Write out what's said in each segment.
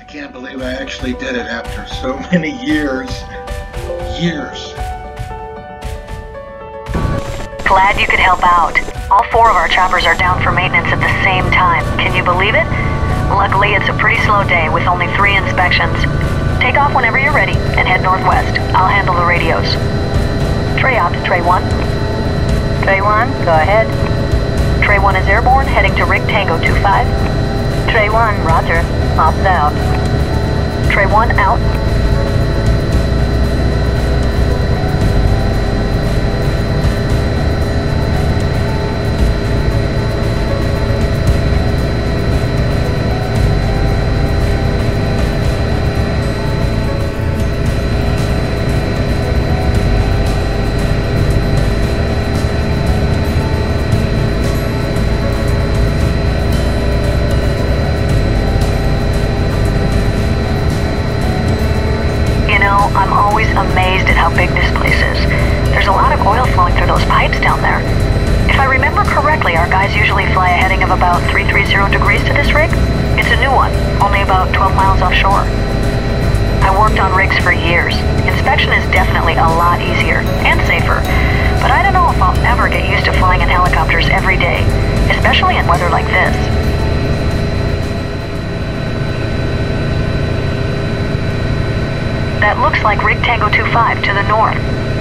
can't believe I actually did it after so many years. Glad you could help out. All 4 of our choppers are down for maintenance at the same time. Can you believe it? Luckily, it's a pretty slow day with only 3 inspections. Take off whenever you're ready and head northwest. I'll handle the radios. Trey Ops, Trey 1. Trey 1, go ahead. Trey 1 is airborne, heading to Rig Tango 25. Trey 1, roger. Ops out. Trey 1, out. I'm always amazed at how big this place is. There's a lot of oil flowing through those pipes down there. If I remember correctly, our guys usually fly a heading of about 330 degrees to this rig. It's a new one, only about 12 miles offshore. I worked on rigs for years. Inspection is definitely a lot easier and safer, but I don't know if I'll ever get used to flying in helicopters every day, especially in weather like this. That looks like Rig Tango 25 to the north.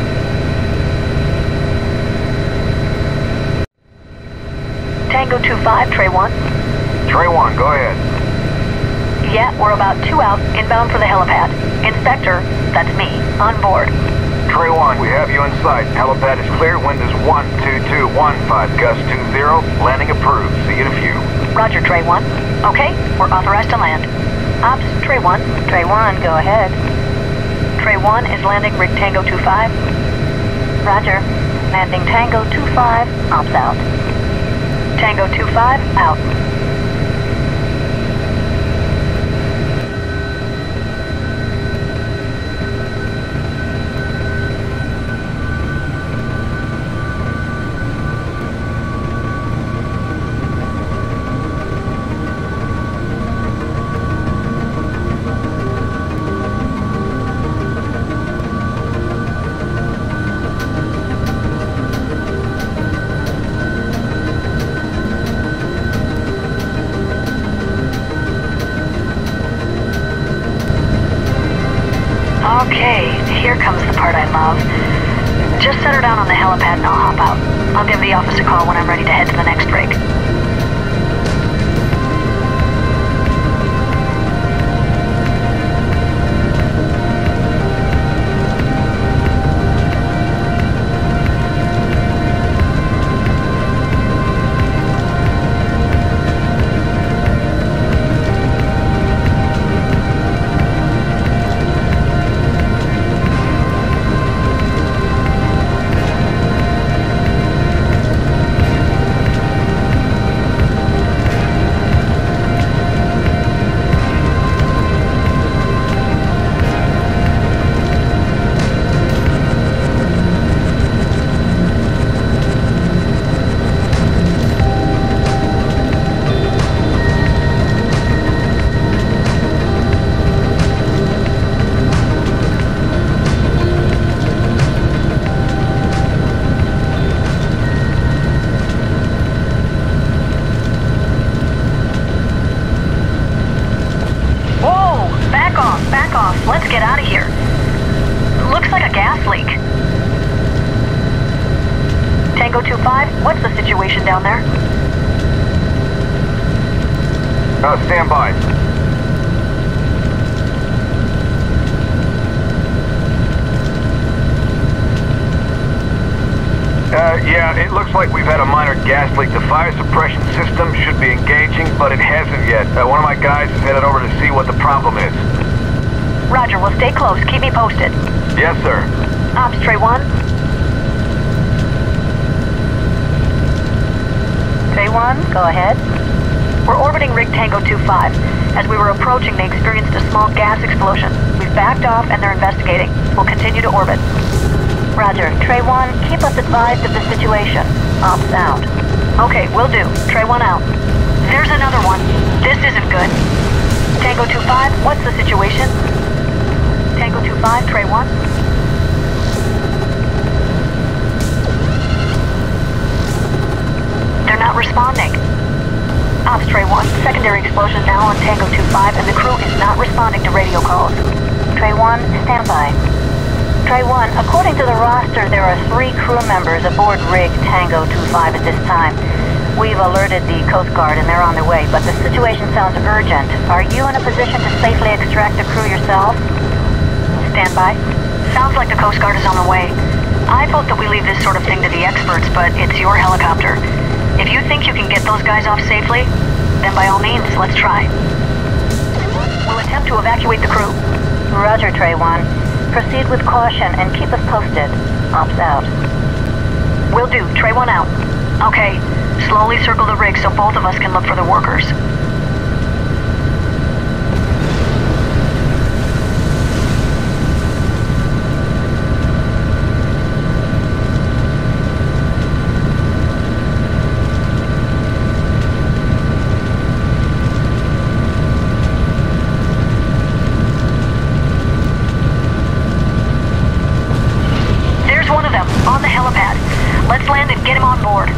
Tango 25, Trey 1. Trey 1, go ahead. Yeah, we're about 2 out, inbound for the helipad. Inspector, that's me, on board. Trey 1, we have you in sight. Helipad is clear. Wind is 12215, gust 20. Landing approved. See you in a few. Roger, Trey 1. Okay, we're authorized to land. Ops, Trey 1. Trey 1, go ahead. Trey 1 is landing Rig Tango 25. Roger. Landing Tango 25, ops out. Tango 25, out. Okay, here comes the part I love. Just set her down on the helipad and I'll hop out. I'll give the office a call when I'm ready to head to the next rig. Let's get out of here. Looks like a gas leak. Tango 25, what's the situation down there? Stand by. Yeah, it looks like we've had a minor gas leak. The fire suppression system should be engaging, but it hasn't yet. One of my guys is headed over to see what the problem is. Roger, we'll stay close. Keep me posted. Yes, sir. Ops, Trey 1. Trey 1, go ahead. We're orbiting Rig Tango 25. As we were approaching, they experienced a small gas explosion. We've backed off and they're investigating. We'll continue to orbit. Roger. Trey 1, keep us advised of the situation. Ops out. Okay, will do. Trey 1 out. There's another one. This isn't good. Tango 2-5, what's the situation? Tango 2-5, Trey 1. They're not responding. Ops Trey 1, secondary explosion now on Tango 2-5 and the crew is not responding to radio calls. Trey 1, stand by. Trey 1, according to the roster, there are 3 crew members aboard rig Tango 2-5 at this time. We've alerted the Coast Guard and they're on their way, but the situation sounds urgent. Are you in a position to safely extract the crew yourself? Stand by. Sounds like the Coast Guard is on the way. I vote that we leave this sort of thing to the experts, but it's your helicopter. If you think you can get those guys off safely, then by all means, let's try. We'll attempt to evacuate the crew. Roger, Trey 1. Proceed with caution and keep us posted. Ops out. Will do. Trey 1 out. Okay. Slowly circle the rig so both of us can look for the workers. There's one of them, on the helipad. Let's land and get him on board.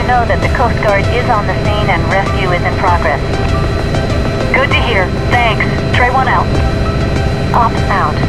you know that the Coast Guard is on the scene and rescue is in progress. Good to hear. Thanks. Trey 1 out. Ops out.